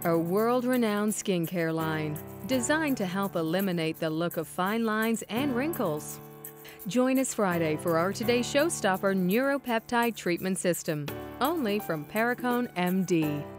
a world-renowned skincare line designed to help eliminate the look of fine lines and wrinkles. Join us Friday for our Today Showstopper Neuropeptide Treatment System, only from Perricone, MD.